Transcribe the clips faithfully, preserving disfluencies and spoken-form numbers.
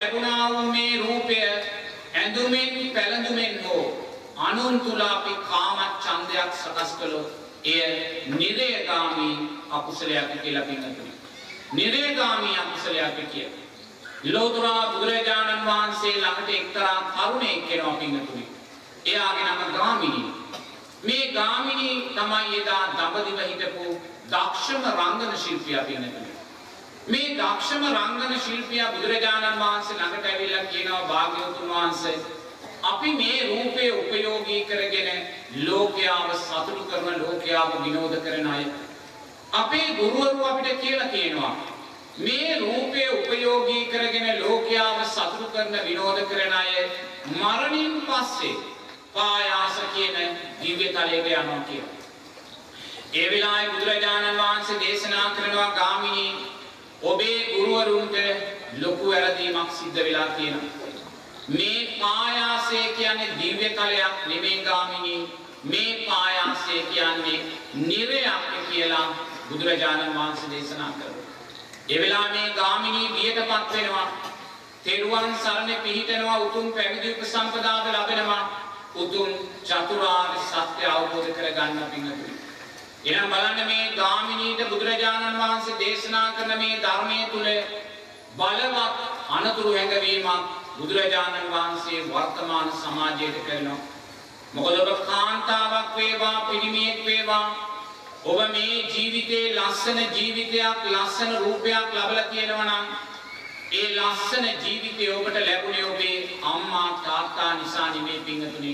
ලැබුණා වූ මේ රූපය ඇඳුමින් පැළඳුමින් හෝ අනුන් තුල අපි කාම ඡන්දයක් සකස් කළොත් එය නිරේගාමී අකුසලයක් කියලා පින්නතුනි. නිරේගාමී අකුසලයක් කිය. ලෝතර බුදුරජාණන් වහන්සේ ළඟට එක්තරා තරුණයෙක් කෙනා පින්නතුනි. එයාගේ නම ගාමිණී. මේ ගාමිණී තමයි එදා දඹදිව හිටපු දක්ෂම රංගන ශිල්පියා පින්නතුනි. මේ දක්ෂම රංගන ශිල්පියා බුදුරජාණන් වහන්සේ ළඟට ඇවිල්ලා කියනවා භාග්‍යවතුන් වහන්සේ අපි මේ රූපේ උපයෝගී කරගෙන ලෝකයාව සතුටු කරන ලෝකයාව විනෝද කරන අය අපේ ගුරුවරු අපිට කියලා කියනවා මේ රූපේ උපයෝගී කරගෙන ලෝකයාව සතුටු කරන විනෝද කරන අය මරණින් පස්සේ පායාස කියන දිව්‍ය තලයට යනවා කියලා. ඒ වෙලාවේ බුදුරජාණන් වහන්සේ දේශනා කරනවා ගාමිණී ඔබේ ගුරුවරුන්ට ලොකු වැරදීමක් සිද්ධ වෙලා තියෙනවා. මේ පායාසය කියන්නේ දිව්‍ය තලයක් නෙමෙයි ගාමිණී. මේ පායාසය කියන්නේ නිරයක් කියලා බුදුරජාණන් වහන්සේ දේශනා කරනවා. ඒ වෙලාවේ මේ ගාමිණී බියටපත් වෙනවා. තෙරුවන් සරණ පිහිටනවා උතුම් පැවිදි උපසම්පදාව ලැබෙනවා. උතුම් චතුරාර්ය සත්‍ය අවබෝධ කරගන්න පිංගුතුනි. එනම් බලන්න මේ ගාමිණීට බුදුරජාණන් වහන්සේ දේශනා කරන මේ ධර්මයේ තුල බලවත් අනතුරු හැඟවීමක් බුදුරජාණන් වහන්සේ වර්තමාන සමාජයට කරනවා. මොකද ඔබ කාන්තාවක් වේවා පිරිමියෙක් වේවා ඔබ මේ ජීවිතේ ලස්සන ජීවිතයක් ලස්සන රූපයක් ලබලා තියෙනවා නම් ඒ ලස්සන ජීවිතය ඔබට ලැබුණේ ඔබේ අම්මා තාත්තා නිසා නෙමෙයි පිංගුතුනි.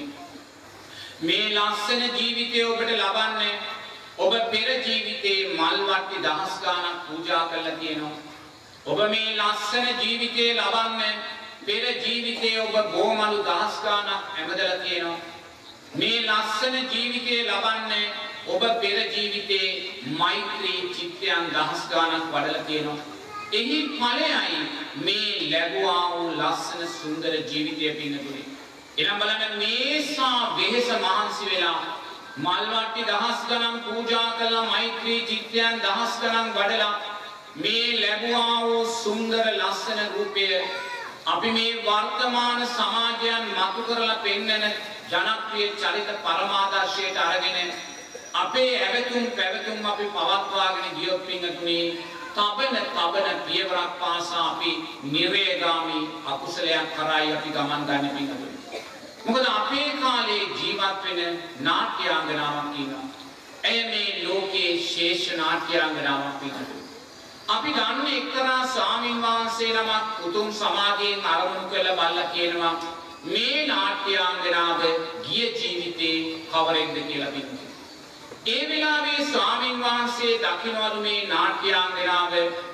මේ ලස්සන ජීවිතය ඔබට ලබන්නේ ඔබ පෙර ජීවිතේ මල් වට්ටි දහස් ගාණක් පූජා කරලා තියෙනවා. ඔබ මේ ලස්සන ජීවිතේ ලබන්නේ පෙර ජීවිතේ ඔබ බොමලු දහස් ගාණක් ඇමදලා තියෙනවා. මේ ලස්සන ජීවිතේ ලබන්නේ ඔබ පෙර ජීවිතේ මෛත්‍රී චිත්තයන් දහස් ගාණක් වඩලා තියෙනවා. එහි ඵලයයි මේ ලැබුවා වූ ලස්සන සුන්දර ජීවිතය පින්නතුනි. එනම් බලන්න මේසා වෙහෙස මහන්සි වෙලා මල් වට්ටි දහස් ගණන් පූජා කළා මෛත්‍රී චිත්තයන් දහස් ගණන් වඩලා මේ ලැබුවා වූ සුන්දර ලස්සන රූපය අපි මේ වර්තමාන සමාජයන් මතු කරලා පෙන්වන ජනප්‍රිය චරිත පරමාදර්ශයට අරගෙන අපේ ඇවතුම් පැවතුම් අපි පවත්වාගෙන ගියොත් පින්තුනි තබන තබන පියවරක් පාසා අපි නිරේගාමී අකුසලයක් කරායි අපි ගමන් ගන්න පින්තුනි. මොකද අපේ කාලේ ජීවත් වෙන නාට්‍යාංගනාවක් ඉන්නවා. එය මේ ලෝකයේ ශ්‍රේෂ්ඨ නාට්‍යාංගනාවක් පින්තුනි. අපි දන්නේ එක්තරා ස්වාමීන් වහන්සේ නමක් උතුම් සමාධියෙන් අරමුණු කළ බල්ලා කියනවා මේ නාට්‍යාංගනාව ගිය ජීවිතේ කවරෙක්ද කියලා පින්තුනි. ඒ වෙලාවේ ස්වාමීන් වහන්සේ දකින්නවලු මේ නාට්‍යාංගනාව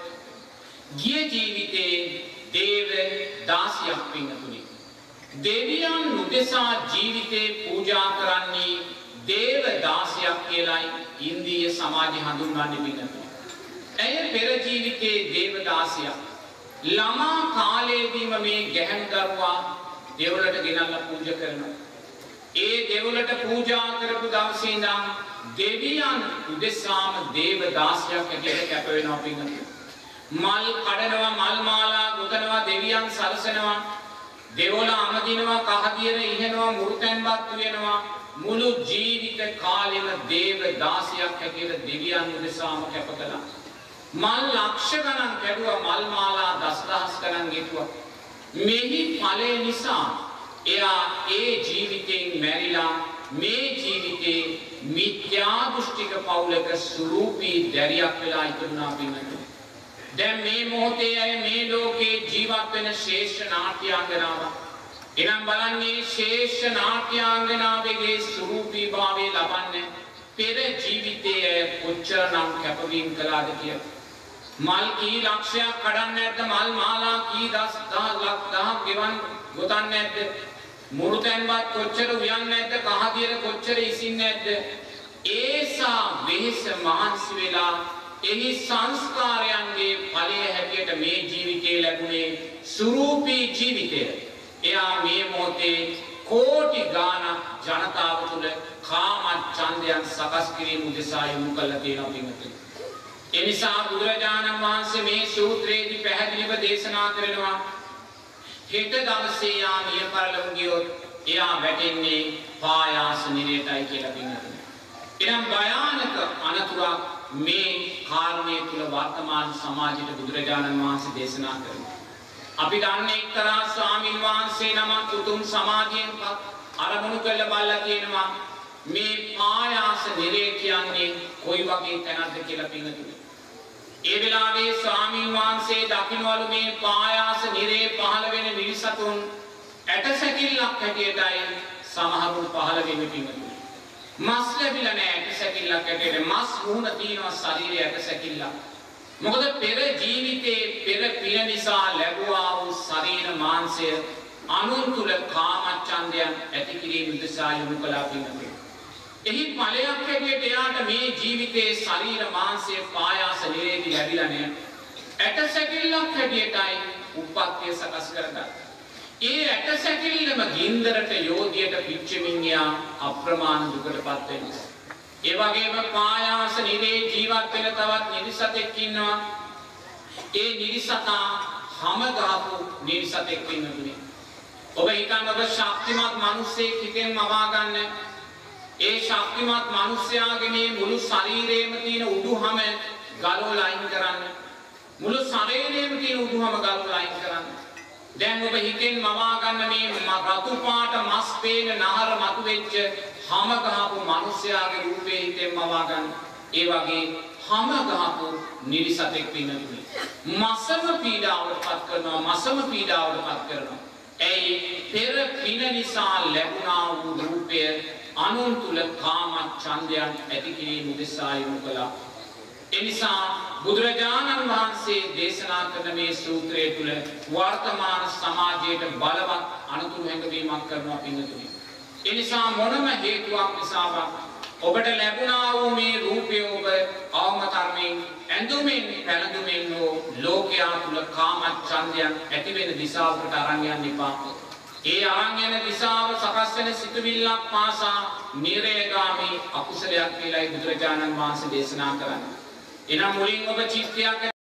ගිය ජීවිතේ දේව දාසියක් පින්තුනි. දෙවියන් උදෙසා ජීවිතේ පූජා කරන්නේ දේව දාසියක් කියලායි ඉන්දීය සමාජය හඳුන්වන්නේ පින්තුනි. ඇය පෙර ජීවිතේ දේව දාසියක්. ළමා කාලයේදීම මේ ගැහැණු දරුවා දෙවලට ගෙනල්ලා පූජා කරනවා. ඒ දෙවලට පූජා කරපු දවසේ ඉඳන් දෙවියන් උදෙසාම දේව දාසියක් හැටියට කැප වෙනවා පින්තුනි. මල් කඩනවා මල් මාලා ගොතනවා දෙවියන් සරසනවා දෙවොල අමදිනවා කහදියර ඉහෙනවා මුරුතැන්පත් වෙනවා මුළු ජීවිත කාලෙම දේව දාසියක් හැටියට දෙවියන් උදෙසාම කැප කළා. මල් ලක්ෂ ගණන් කැඩුවා මල් මාලා දසදහස් ගණන් ගෙතුවා. මෙහි ඵලය නිසා එයා ඒ ජීවිතෙන් මැරිලා මේ ජීවිතේ මිත්‍යා දෘෂ්ටික පවුලක ස්වරූපී දැරියක් වෙලා ඉතුරුනා පින්තුනි. දැන් මේ මොහොතේ අය මේ ලෝකේ ජීවත් වෙන ශ්‍රේෂ්ඨ නාට්‍යාංගනාවක්. එනම් බලන්නේ ශ්‍රේෂ්ඨ නාට්‍යාංගනාවේගේ ස්වරූපී භාවය ලබන්නේ පෙර ජීවිතයේ කොච්චරනම් කැපවීම කළාද කියලා. මල් කී ලක්ෂයක් කඩන්නේ නැද්ද? මල් මාලා කී දස් දහස් දහස් ගෙවන් ගොතන්නේ නැද්ද? මුරුතැන්වත් කොච්චර උයන්නේ නැද්ද? කහදියර කොච්චර ඉසින්නේ නැද්ද? ඒසා වෙහෙස මහන්සි වෙලා එහි සංස්කාරයන්ගේ ඵලය හැටියට මේ ජීවිතේ ලැබුණේ සුරූපී ජීවිතය. එයා මේ මොහොතේ කෝටි ගාණක් ජනතාව තුළ කාම ඡන්දයන් සකස් කිරීම උදෙසා යොමු කළා තියෙනවා පින්වතුනි. ඒ නිසා බුදුරජාණන් වහන්සේ මේ සූත්‍රයේදී පැහැදිලිව දේශනා කරනවා හෙට දවසේ යා මිය පරලොව ගියොත් එයා වැටෙන්නේ පායාස නිරයටයි කියලා පින්නතුනි. එනම් භයානක අනතුරක් මේ කාරණේ තුල වර්තමාන සමාජයට බුදුරජාණන් වහන්සේ දේශනා කරනවා. අපි දන්නේ එක්තරා ස්වාමීන් වහන්සේ නමක් උතුම් සමාධියෙන්පත් අරමුණු කළ බලලා කියනවා මේ පායාස නිරය කියන්නේ කොයි වගේ තැනක්ද කියලා පින්නතුනි. ඒ වෙලාවේ ස්වාමීන් වහන්සේ දකින්නවලු මේ පායාස නිරේ පහළ වෙන මිනිසතුන් ඇටසැකිල්ලක් හැටියටයි සමහරුන් පහළ වෙන්නේ පින්නතුනි. මස් ලැබිලා නැහැ ඇටසැකිල්ලක් හැටියට. මස් වුණ තියෙනවා ශරීරයේ ඇටසැකිල්ලක්. මොකද පෙර ජීවිතේ පෙර පින නිසා ලැබුවා වූ ශරීර මාංශය අනුන් තුල කාමච්ඡන්දයන් ඇති කිරීම උදෙසා යොමු කළා පින්නතුනි. එහි ඵලයක් හැටියට එයාට මේ ජීවිතයේ ශරීර මාංශයේ පායාස නිරේදී ලැබිලා නැහැ. ඇටසැකිල්ලක් හැටියටයි උප්පත්තිය සකස් කරගත්තා. ඒ ඇටසැකිල්ලම ගින්දරට යෝධියට පිච්චෙමින් යා අප්‍රමාණ දුකටපත් වෙනවා. ඒ වගේම පායාස නිරේ ජීවත් වෙන තවත් නිරිසතෙක් ඉන්නවා. ඒ නිරිසතා හැම ගහපු නිරිසතෙක් ඉන්නුනේ. ඔබ හිතන්න ඔබ ශක්තිමත් මිනිසෙක් හිතෙන් මවා ගන්න. ඒ ශක්තිමත් මිනිස්යාගේ මේ මුළු ශරීරයේම තියෙන උඩුහම ගලවලා අයින් කරන්න. මුළු ශරීරයේම තියෙන උඩුහම ගලවලා අයින් කරන්න. දැන් ඔබ හිතෙන් මවා ගන්න මේ රතු පාට මස් පේන නහර මතුවෙච්ච හැම ගහපු මිනිස්යාගේ රූපේ හිතෙන් මවා ගන්න. ඒ වගේ හැම ගහපු නිරිසතෙක් පින්නතුනි. මසම පීඩාවටපත් කරනවා මසම පීඩාවටපත් කරනවා. ඒ පෙර පින නිසා ලැබුණා වූ රූපය අනුන් තුල කාමච්ඡන්දයන් ඇති කිරීම උදෙසා යොමු කළා. ඒ නිසා බුදුරජාණන් වහන්සේ දේශනා කරන මේ සූත්‍රය තුල වර්තමාන සමාජයට බලවත් අනුතුරු හැඟවීමක් කරනවා පින්නතුනි. ඒ නිසා මොනම හේතුවක් නිසාවත් ඔබට ලැබුණා වූ මේ රූපය ඔබ අවම තරමින් ඇඳුමින් පැළඳුමින් හෝ ලෝකයා තුල කාමච්ඡන්දයන් ඇති වෙන දිශාවකට අරන් යන්න එපා. ඒ අරන් යන දිශාව සකස් වෙන සිතුවිල්ලක් පාසා නිරේගාමී අකුසලයක් කියලායි බුදුරජාණන් වහන්සේ දේශනා කරන්නේ. එනම් මුලින් ඔබ චිත්තයක්